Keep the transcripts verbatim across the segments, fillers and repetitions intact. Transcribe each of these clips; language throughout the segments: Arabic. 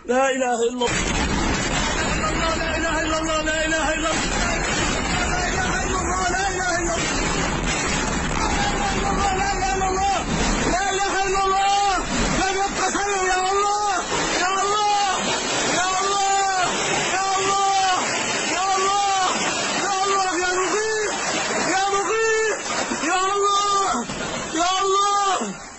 لا إله إلا الله، لا إله إلا الله، لا إله إلا الله، لا إله إلا الله، لا إله إلا الله، لا إله إلا الله، لا إله إلا الله، لم يبق شيء يا الله، يا الله، يا الله، يا الله، يا الله، يا الله، يا مغيث، يا مغيث، يا الله، يا الله.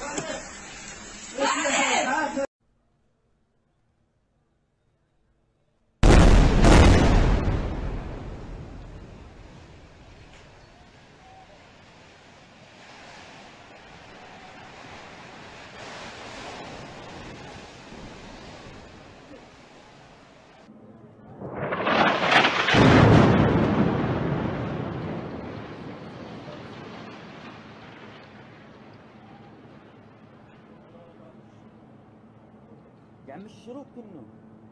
يا عم الشروط كله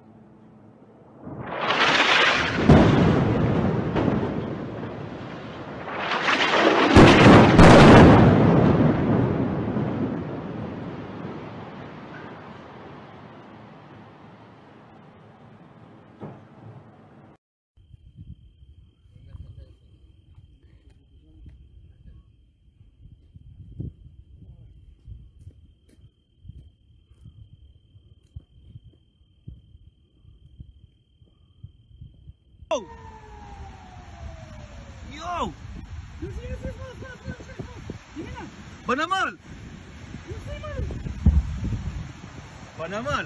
يو بنمل بنمل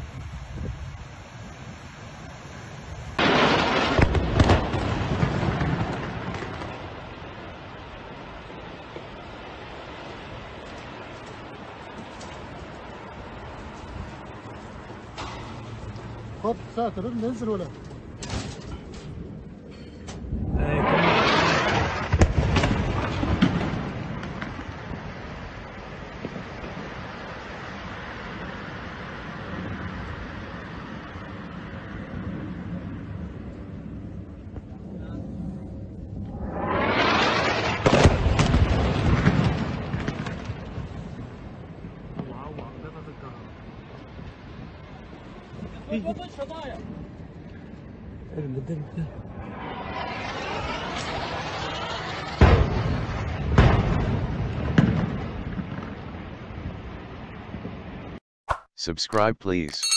خد ساتر ننزل ولا Subscribe please.